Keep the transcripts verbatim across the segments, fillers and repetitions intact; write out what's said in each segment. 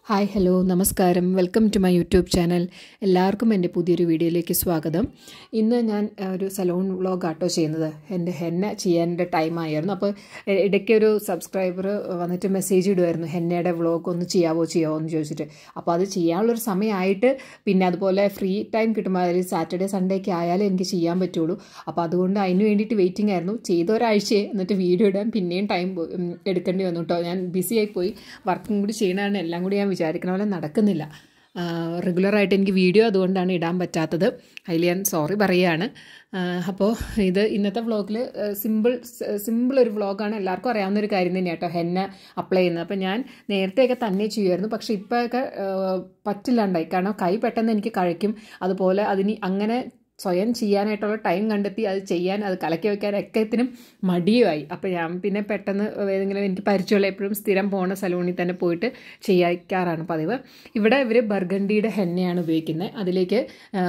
Hi hello നമസ്കാരം welcome to my YouTube channel. എല്ലാവർക്കും എൻ്റെ പുതിയൊരു വീഡിയോയിലേക്ക് സ്വാഗതം. ഇന്ന് ഞാൻ ഒരു സലോൺ വ്ളോഗ് ആട്ടോ ചെയ്യുന്നത്. എൻ്റെ ഹെന്ന ചെയ്യാൻ്റെ ടൈമായിരുന്നു. അപ്പോൾ ഇടയ്ക്കൊരു സബ്സ്ക്രൈബർ വന്നിട്ട് മെസ്സേജ് ഇടുമായിരുന്നു, ഹെന്നയുടെ വ്ളോഗ് ഒന്ന് ചെയ്യാവോ ചെയ്യാവോ എന്ന് ചോദിച്ചിട്ട്. അപ്പോൾ അത് ചെയ്യാനുള്ളൊരു സമയമായിട്ട് പിന്നെ അതുപോലെ ഫ്രീ ടൈം കിട്ടുമ്പോൾ അതായത് സാറ്റർഡേ സൺഡേ ഒക്കെ ആയാലേ എനിക്ക് ചെയ്യാൻ പറ്റുള്ളൂ. അപ്പോൾ അതുകൊണ്ട് അതിന് വേണ്ടിയിട്ട് വെയിറ്റിംഗ് ആയിരുന്നു. ചെയ്ത ഒരാഴ്ചയെ എന്നിട്ട് വീഡിയോ ഇടാൻ പിന്നെയും ടൈം എടുക്കേണ്ടി വന്നു കേട്ടോ. ഞാൻ ബിസി ആയിപ്പോയി. വർക്കും കൂടി ചെയ്യണതാണ് എല്ലാം കൂടി ഞാൻ വിചാരിക്കണ പോലെ നടക്കുന്നില്ല. റെഗുലറായിട്ട് എനിക്ക് വീഡിയോ അതുകൊണ്ടാണ് ഇടാൻ പറ്റാത്തത്. അതിൽ ഞാൻ സോറി പറയുകയാണ്. അപ്പോൾ ഇത് ഇന്നത്തെ വ്ളോഗിൽ സിമ്പിൾ സിമ്പിൾ ഒരു വ്ളോഗാണ്. എല്ലാവർക്കും അറിയാവുന്ന ഒരു കാര്യം തന്നെയാണ് കേട്ടോ ഹെന്ന അപ്ലൈ ചെയ്യുന്നത്. അപ്പോൾ ഞാൻ നേരത്തെയൊക്കെ തന്നെ ചെയ്യുമായിരുന്നു, പക്ഷേ ഇപ്പോഴൊക്കെ പറ്റില്ലാണ്ടായി. കാരണം കൈ പെട്ടെന്ന് എനിക്ക് കഴിക്കും. അതുപോലെ അതിന് അങ്ങനെ സ്വയം ചെയ്യാനായിട്ടുള്ള ടൈം കണ്ടെത്തി അത് ചെയ്യാൻ അത് കലക്കി വയ്ക്കാൻ ഒക്കത്തിനും മടിയുമായി. അപ്പോൾ ഞാൻ പിന്നെ പെട്ടെന്ന് ഏതെങ്കിലും എനിക്ക് പരിചയമുള്ള എപ്പോഴും സ്ഥിരം പോകുന്ന സലൂണിൽ തന്നെ പോയിട്ട് ചെയ്യാക്കാറാണ് പതിവ്. ഇവിടെ ഇവർ ബർഗണ്ടിയുടെ ഹെന്നയാണ് ഉപയോഗിക്കുന്നത്. അതിലേക്ക്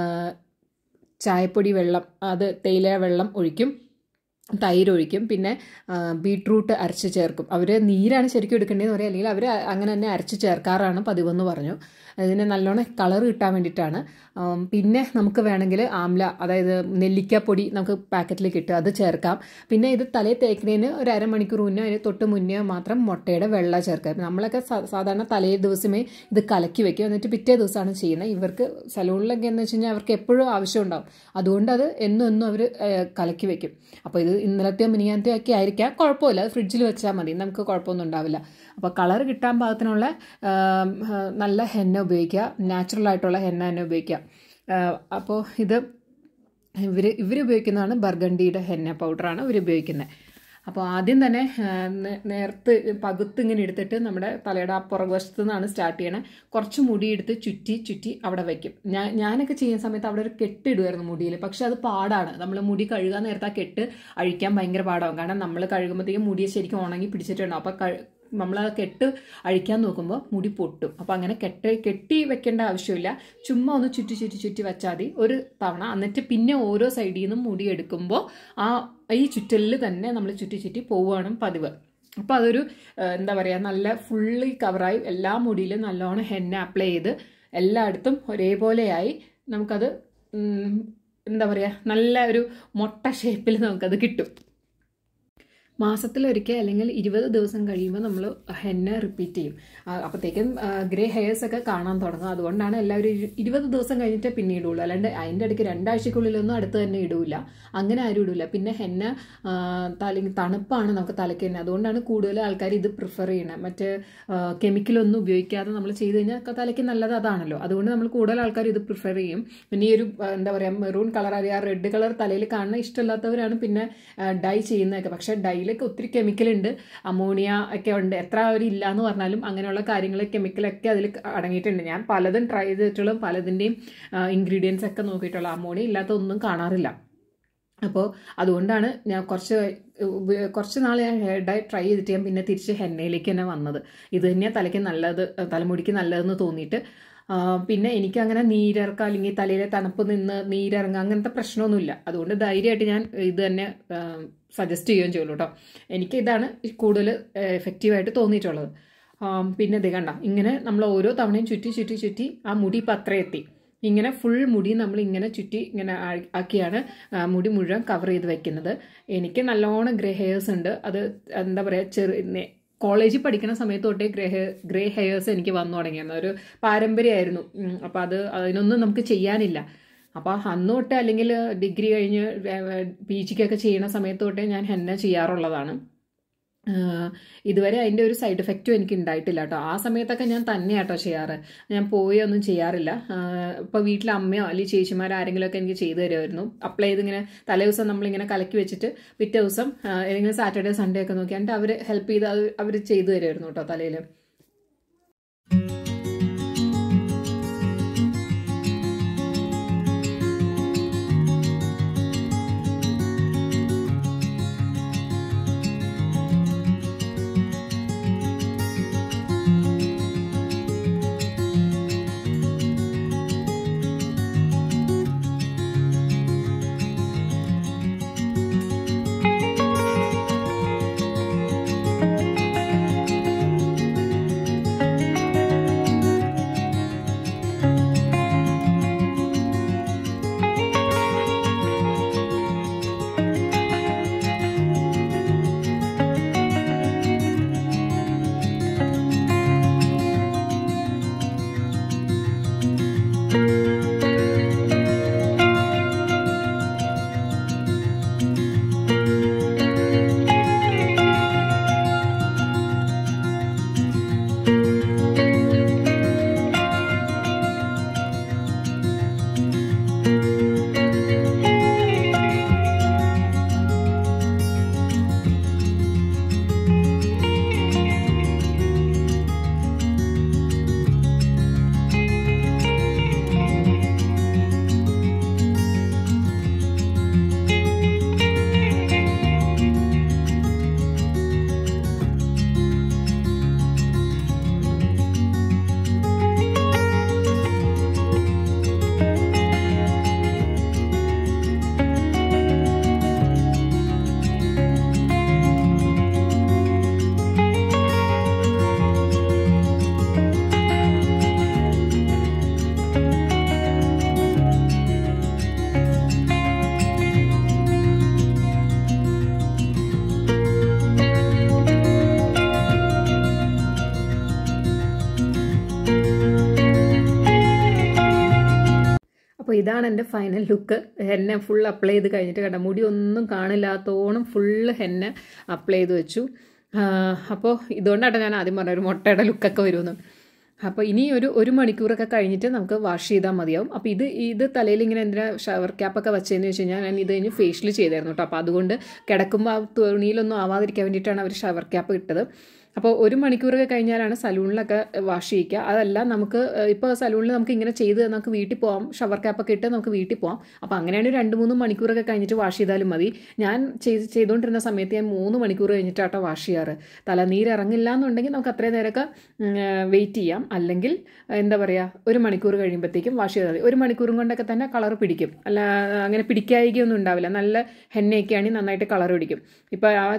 ചായപ്പൊടി വെള്ളം, അത് തേയില വെള്ളം ഒഴിക്കും, തൈര് ഒഴിക്കും, പിന്നെ ബീട്രൂട്ട് അരച്ച് ചേർക്കും. അവർ നീരാണ് ശരിക്കും എടുക്കേണ്ടതെന്ന് പറയാം, അല്ലെങ്കിൽ അവർ അങ്ങനെ തന്നെ അരച്ച് ചേർക്കാറാണ് പതിവെന്ന് പറഞ്ഞു. അതിന് നല്ലോണം കളർ കിട്ടാൻ വേണ്ടിയിട്ടാണ്. പിന്നെ നമുക്ക് വേണമെങ്കിൽ ആംല, അതായത് നെല്ലിക്കപ്പൊടി നമുക്ക് പാക്കറ്റിൽ കിട്ടും, അത് ചേർക്കാം. പിന്നെ ഇത് തലയിൽ തേക്കുന്നതിന് ഒരു അരമണിക്കൂർ മുന്നേ അതിന് തൊട്ട് മുന്നേ മാത്രം മുട്ടയുടെ വെള്ള ചേർക്കാം. നമ്മളൊക്കെ സാധാരണ തലേ ദിവസമേ ഇത് കലക്കി വെക്കും, എന്നിട്ട് പിറ്റേ ദിവസമാണ് ചെയ്യുന്നത്. ഇവർക്ക് സലൂണിലൊക്കെ എന്ന് വെച്ച് കഴിഞ്ഞാൽ അവർക്ക് എപ്പോഴും ആവശ്യം ഉണ്ടാവും. അതുകൊണ്ട് അത് എന്നും എന്നും അവർ കലക്കി വെക്കും. അപ്പോൾ ഇത് ഇന്നലത്തെയോ മിനിയാനത്തെയോ ഒക്കെ ആയിരിക്കാം, കുഴപ്പമില്ല, അത് ഫ്രിഡ്ജിൽ വെച്ചാൽ മതി, നമുക്ക് കുഴപ്പമൊന്നും ഉണ്ടാവില്ല. അപ്പോൾ കളർ കിട്ടാൻ പാകത്തിനുള്ള നല്ല ഹെന്ന ഉപയോഗിക്കുക, നാച്ചുറൽ ആയിട്ടുള്ള ഹെന്ന തന്നെ ഉപയോഗിക്കുക. അപ്പോൾ ഇത് ഇവർ ഇവർ ഉപയോഗിക്കുന്നതാണ് ബർഗണ്ടിയുടെ ഹെന്ന പൗഡറാണ് ഇവർ ഉപയോഗിക്കുന്നത്. അപ്പോൾ ആദ്യം തന്നെ നേരത്തെ പകുത്ത് ഇങ്ങനെ എടുത്തിട്ട് നമ്മുടെ തലയുടെ ആ പുറകുവശത്തു നിന്നാണ് സ്റ്റാർട്ട് ചെയ്യണത്. കുറച്ച് മുടി എടുത്ത് ചുറ്റി ചുറ്റി അവിടെ വയ്ക്കും. ഞാൻ ഞാനൊക്കെ ചെയ്യുന്ന സമയത്ത് അവിടെ ഒരു കെട്ടിടുമായിരുന്നു മുടിയിൽ. പക്ഷെ അത് പാടാണ്. നമ്മൾ മുടി കഴുകാൻ നേരത്തെ ആ കെട്ട് അഴിക്കാൻ ഭയങ്കര പാടാവും. കാരണം നമ്മൾ കഴുകുമ്പോഴത്തേക്കും മുടിയെ ശരിക്കും ഉണങ്ങി പിടിച്ചിട്ടുണ്ടാവും. അപ്പോൾ നമ്മൾ ആ കെട്ട് അഴിക്കാൻ നോക്കുമ്പോൾ മുടി പൊട്ടും. അപ്പോൾ അങ്ങനെ കെട്ട് കെട്ടി വെക്കേണ്ട ആവശ്യമില്ല. ചുമ്മാ ഒന്ന് ചുറ്റി ചുറ്റി ചുറ്റി വെച്ചാൽ മതി ഒരു തവണ. എന്നിട്ട് പിന്നെ ഓരോ സൈഡിൽ നിന്നും മുടി എടുക്കുമ്പോൾ ആ ഈ ചുറ്റലിൽ തന്നെ നമ്മൾ ചുറ്റി ചുറ്റി പോവുകയാണ് പതിവ്. അപ്പോൾ അതൊരു എന്താ പറയുക, നല്ല ഫുള്ളി കവറായി എല്ലാ മുടിയിലും നല്ലോണം ഹെന്ന അപ്ലൈ ചെയ്ത് എല്ലായിടത്തും ഒരേപോലെയായി നമുക്കത് എന്താ പറയുക, നല്ല ഒരു മുട്ട ഷേപ്പിൽ നമുക്കത് കിട്ടും. മാസത്തിലൊരിക്കൽ അല്ലെങ്കിൽ ഇരുപത് ദിവസം കഴിയുമ്പോൾ നമ്മൾ ഹെന്ന റിപ്പീറ്റ് ചെയ്യും. അപ്പോഴത്തേക്കും ഗ്രേ ഹെയർസ് ഒക്കെ കാണാൻ തുടങ്ങും. അതുകൊണ്ടാണ് എല്ലാവരും ഇരുപത് ദിവസം കഴിഞ്ഞിട്ട് പിന്നെ ഇടുള്ളൂ. അല്ലാണ്ട് അതിൻ്റെ ഇടയ്ക്ക് രണ്ടാഴ്ചക്കുള്ളിലൊന്നും അടുത്ത് തന്നെ ഇടൂല. അങ്ങനെ ആരും ഇടൂല. പിന്നെ ഹെന്ന തല തണുപ്പാണ് നമുക്ക് തലയ്ക്ക് തന്നെ. അതുകൊണ്ടാണ് കൂടുതൽ ആൾക്കാർ ഇത് പ്രിഫർ ചെയ്യണത്. മറ്റ് കെമിക്കലൊന്നും ഉപയോഗിക്കാതെ നമ്മൾ ചെയ്ത് കഴിഞ്ഞാൽ തലയ്ക്ക് നല്ലത് അതാണല്ലോ. അതുകൊണ്ട് നമ്മൾ കൂടുതൽ ആൾക്കാർ ഇത് പ്രിഫർ ചെയ്യും. പിന്നെ ഈ ഒരു എന്താ പറയുക, മെറൂൺ കളർ അറിയാം, റെഡ് കളർ തലയിൽ കാണുന്ന ഇഷ്ടമില്ലാത്തവരാണ് പിന്നെ ഡൈ ചെയ്യുന്നതൊക്കെ. പക്ഷേ ഡൈ ൊക്കെ ഒത്തിരി കെമിക്കൽ ഉണ്ട്, അമോണിയ ഒക്കെ ഉണ്ട്. എത്ര അവർ ഇല്ല എന്ന് പറഞ്ഞാലും അങ്ങനെയുള്ള കാര്യങ്ങൾ കെമിക്കലൊക്കെ അതിൽ അടങ്ങിയിട്ടുണ്ട്. ഞാൻ പലതും ട്രൈ ചെയ്തിട്ടുള്ള പലതിൻ്റെയും ഇൻഗ്രീഡിയൻസ് ഒക്കെ നോക്കിയിട്ടുള്ള അമോണിയ ഇല്ലാത്ത ഒന്നും കാണാറില്ല. അപ്പോൾ അതുകൊണ്ടാണ് ഞാൻ കുറച്ച് കുറച്ച് നാൾ ഞാൻ ഹെയർ ഡൈ ട്രൈ ചെയ്തിട്ട് ഞാൻ പിന്നെ തിരിച്ച് ഹെന്നയിലേക്ക് തന്നെ വന്നത്. ഇത് തന്നെയാണ് തലയ്ക്ക് നല്ലത്, തലമുടിക്ക് നല്ലതെന്ന് തോന്നിയിട്ട്. പിന്നെ എനിക്ക് അങ്ങനെ നീരിറക്കുക അല്ലെങ്കിൽ തലയിലെ തണുപ്പ് നിന്ന് നീരിറങ്ങുക അങ്ങനത്തെ പ്രശ്നമൊന്നുമില്ല. അതുകൊണ്ട് ധൈര്യമായിട്ട് ഞാൻ ഇത് തന്നെ സജസ്റ്റ് ചെയ്യുകയും ചെയ്യുള്ളൂ കേട്ടോ. എനിക്ക് ഇതാണ് കൂടുതൽ എഫക്റ്റീവായിട്ട് തോന്നിയിട്ടുള്ളത്. പിന്നെ ഇത് കണ്ട, ഇങ്ങനെ നമ്മൾ ഓരോ തവണയും ചുറ്റി ചുറ്റി ചുറ്റി ആ മുടി ഇപ്പം അത്ര എത്തി. ഇങ്ങനെ ഫുൾ മുടി നമ്മൾ ഇങ്ങനെ ചുറ്റി ഇങ്ങനെ ആക്കിയാണ് മുടി മുഴുവൻ കവർ ചെയ്ത് വെക്കുന്നത്. എനിക്ക് നല്ലോണം ഗ്രേ ഹെയർസ് ഉണ്ട്. അത് എന്താ പറയുക, ചെറിയ കോളേജിൽ പഠിക്കുന്ന സമയത്ത് തൊട്ടേ ഗ്രേ ഹെയർ ഗ്രേ ഹെയർസ് എനിക്ക് വന്നു തുടങ്ങിയിരുന്നു. ഒരു പാരമ്പര്യമായിരുന്നു. അപ്പോൾ അത് അതിനൊന്നും നമുക്ക് ചെയ്യാനില്ല. അപ്പോൾ അന്ന് തൊട്ട് അല്ലെങ്കിൽ ഡിഗ്രി കഴിഞ്ഞ് പി ജിക്കൊക്കെ ചെയ്യുന്ന സമയത്ത് തൊട്ടേ ഞാൻ ഹെന്ന ചെയ്യാറുള്ളതാണ്. ഇതുവരെ അതിൻ്റെ ഒരു സൈഡ് എഫക്റ്റും എനിക്ക് ഉണ്ടായിട്ടില്ല കേട്ടോ. ആ സമയത്തൊക്കെ ഞാൻ തന്നെയാട്ടോ ചെയ്യാറ്, ഞാൻ പോയി ഒന്നും ചെയ്യാറില്ല. ഇപ്പോൾ വീട്ടിലെ അമ്മയോ അല്ലെങ്കിൽ ചേച്ചിമാരോ ആരെങ്കിലുമൊക്കെ എനിക്ക് ചെയ്തു തരുമായിരുന്നു. അപ്ലൈ ചെയ്ത് ഇങ്ങനെ തലേ ദിവസം നമ്മളിങ്ങനെ കലക്കി വെച്ചിട്ട് പിറ്റേ ദിവസം ഏതെങ്കിലും സാറ്റർഡേ സൺഡേ ഒക്കെ നോക്കിയാണ്ട് അവർ ഹെൽപ്പ് ചെയ്ത് അത് അവർ ചെയ്തു തരുമായിരുന്നു കേട്ടോ തലയിൽ. ഇതാണ് എൻ്റെ final look. Henna full apply ചെയ്ത് കഴിഞ്ഞിട്ട് കേട്ടോ, മുടി ഒന്നും കാണില്ലാത്തോണം ഫുള്ള് ഹെന്ന അപ്ലൈ ചെയ്ത് വെച്ചു. അപ്പോൾ ഇതുകൊണ്ടാണ് ഞാൻ ആദ്യം പറഞ്ഞ ഒരു മുട്ടയുടെ ലുക്കൊക്കെ വരുമെന്ന്. അപ്പോൾ ഇനി ഒരു ഒരു മണിക്കൂറൊക്കെ കഴിഞ്ഞിട്ട് നമുക്ക് വാഷ് ചെയ്താൽ മതിയാവും. അപ്പോൾ ഇത് ഇത് തലയിൽ ഇങ്ങനെ എന്തിനാ ഷവർ ക്യാപ്പൊക്കെ വെച്ചതെന്ന് വെച്ച് കഴിഞ്ഞാൽ ഞാൻ ഇത് കഴിഞ്ഞ് ഫേഷ്യൽ ചെയ്തായിരുന്നു കേട്ടോ. അപ്പോൾ അതുകൊണ്ട് കിടക്കുമ്പോൾ ആ തുണിയിലൊന്നും ആവാതിരിക്കാൻ വേണ്ടിയിട്ടാണ് അവർ ഷവർ ക്യാപ്പ് ഇട്ടത്. അപ്പോൾ ഒരു മണിക്കൂറൊക്കെ കഴിഞ്ഞാലാണ് സലൂണിലൊക്കെ വാഷ് ചെയ്യിക്കുക. അതല്ല നമുക്ക് ഇപ്പോൾ സലൂണിൽ നമുക്ക് ഇങ്ങനെ ചെയ്ത് നമുക്ക് വീട്ടിൽ പോകാം, ഷവർ ക്യാപ്പൊക്കെ ഇട്ട് നമുക്ക് വീട്ടിൽ പോകാം. അപ്പോൾ അങ്ങനെയാണ് രണ്ട് മൂന്ന് മണിക്കൂറൊക്കെ കഴിഞ്ഞിട്ട് വാഷ് ചെയ്താലും മതി. ഞാൻ ചെയ്ത് ചെയ്തുകൊണ്ടിരുന്ന സമയത്ത് ഞാൻ മൂന്ന് മണിക്കൂർ കഴിഞ്ഞിട്ടാട്ടോ വാഷ് ചെയ്യാറ്. തലനീര് ഇറങ്ങില്ല എന്നുണ്ടെങ്കിൽ നമുക്ക് അത്രയും നേരമൊക്കെ വെയിറ്റ് ചെയ്യാം. അല്ലെങ്കിൽ എന്താ പറയുക, ഒരു മണിക്കൂർ കഴിയുമ്പോഴത്തേക്കും വാഷ് ചെയ്താൽ മതി. ഒരു മണിക്കൂറും കൊണ്ടൊക്കെ തന്നെ കളർ പിടിക്കും. അല്ല അങ്ങനെ പിടിക്കായികയൊന്നും ഉണ്ടാവില്ല. നല്ല ഹെന്നയൊക്കെയാണെങ്കിൽ നന്നായിട്ട് കളർ പിടിക്കും. ഇപ്പോൾ ആ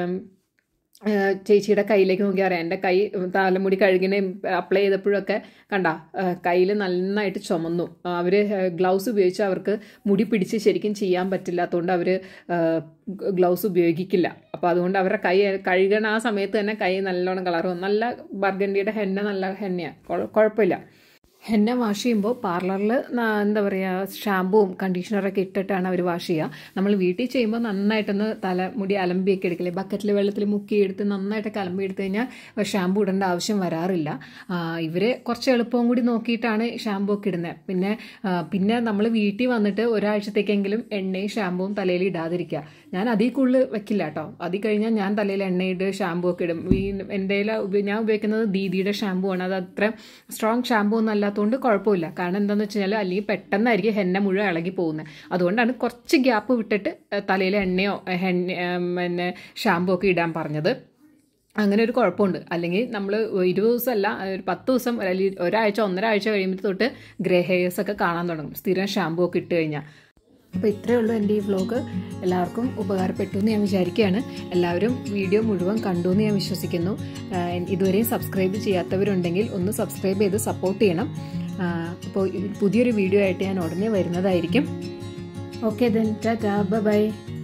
ചേച്ചിയുടെ കയ്യിലേക്ക് നോക്കി അറിയാം, എൻ്റെ കൈ തലമുടി കഴുകിനെ അപ്ലൈ ചെയ്തപ്പോഴൊക്കെ കണ്ട കയ്യിൽ നന്നായിട്ട് ചുമന്നു. അവർ ഗ്ലൗസ് ഉപയോഗിച്ച് അവർക്ക് മുടി പിടിച്ച് ശരിക്കും ചെയ്യാൻ പറ്റില്ലാത്തതുകൊണ്ട് അവർ ഗ്ലൗസ് ഉപയോഗിക്കില്ല. അപ്പോൾ അതുകൊണ്ട് അവരുടെ കൈ കഴുകണ ആ സമയത്ത് തന്നെ കൈ നല്ലോണം കളർ വന്നു. നല്ല ബർഗണ്ടിയുടെ ഹെന്ന നല്ല ഹെന്നയാണ്, കുഴപ്പമില്ല. ഹെന്ന വാഷ് ചെയ്യുമ്പോൾ പാർലറിൽ എന്താ പറയുക ഷാമ്പുവും കണ്ടീഷണറൊക്കെ ഇട്ടിട്ടാണ് അവർ വാഷ് ചെയ്യുക. നമ്മൾ വീട്ടിൽ ചെയ്യുമ്പോൾ നന്നായിട്ടൊന്ന് തലമുടി അലമ്പിയൊക്കെ എടുക്കില്ലേ, ബക്കറ്റിൽ വെള്ളത്തിൽ മുക്കി എടുത്ത് നന്നായിട്ടൊക്കെ അലമ്പി എടുത്തു കഴിഞ്ഞാൽ ഷാമ്പു ഇടേണ്ട ആവശ്യം വരാറില്ല. ഇവർ കുറച്ച് എളുപ്പവും കൂടി നോക്കിയിട്ടാണ് ഷാമ്പു ഒക്കെ ഇടുന്നത്. പിന്നെ പിന്നെ നമ്മൾ വീട്ടിൽ വന്നിട്ട് ഒരാഴ്ചത്തേക്കെങ്കിലും എണ്ണയും ഷാമ്പുവും തലയിൽ ഇടാതിരിക്കുക. ഞാൻ അതിൽ കൂടുതൽ വെക്കില്ല കേട്ടോ. അതിൽ കഴിഞ്ഞാൽ ഞാൻ തലയിൽ എണ്ണയിട്ട് ഷാമ്പു ഒക്കെ ഇടും. ഈ എൻ്റെ ഞാൻ ഉപയോഗിക്കുന്നത് ദീദിയുടെ ഷാമ്പു ആണ്. അത് അത്ര സ്ട്രോങ് ഷാമ്പു ഒന്നും അല്ലാത്തതുകൊണ്ട് കുഴപ്പമില്ല. കാരണം എന്താണെന്ന് വെച്ച് കഴിഞ്ഞാൽ അല്ലെങ്കിൽ പെട്ടെന്നായിരിക്കും ഹെന്ന മുഴുവൻ ഇളകി പോകുന്നത്. അതുകൊണ്ടാണ് കുറച്ച് ഗ്യാപ്പ് വിട്ടിട്ട് തലയിൽ എണ്ണയോ ഹെന്ന പിന്നെ ഷാമ്പു ഒക്കെ ഇടാൻ പറഞ്ഞത്. അങ്ങനെ ഒരു കുഴപ്പമുണ്ട്. അല്ലെങ്കിൽ നമ്മൾ ഇരുപത് ദിവസമല്ല ഒരു പത്ത് ദിവസം അല്ലെങ്കിൽ ഒരാഴ്ച ഒന്നര ആഴ്ച കഴിയുമ്പോൾ തൊട്ട് ഗ്രേ ഹെയർസ് ഒക്കെ കാണാൻ തുടങ്ങും സ്ഥിരം ഷാമ്പു ഒക്കെ ഇട്ട് കഴിഞ്ഞാൽ. അപ്പോൾ ഇത്രയേ ഉള്ളൂ എൻ്റെ ഈ വ്ലോഗ്. എല്ലാവർക്കും ഉപകാരപ്പെട്ടു എന്ന് ഞാൻ വിചാരിക്കുകയാണ്. എല്ലാവരും വീഡിയോ മുഴുവൻ കണ്ടു എന്ന് ഞാൻ വിശ്വസിക്കുന്നു. ഇതുവരെയും സബ്സ്ക്രൈബ് ചെയ്യാത്തവരുണ്ടെങ്കിൽ ഒന്ന് സബ്സ്ക്രൈബ് ചെയ്ത് സപ്പോർട്ട് ചെയ്യണം. അപ്പോൾ പുതിയൊരു വീഡിയോ ആയിട്ട് ഞാൻ ഉടനെ വരുന്നതായിരിക്കും. Okay then tata bye by.